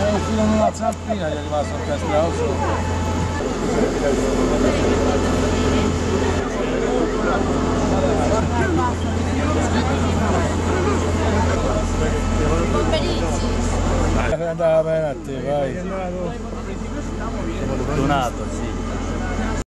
uscito una zampina, gli è rimasto un castrato. Andava bene a te, vai. Donato, sì.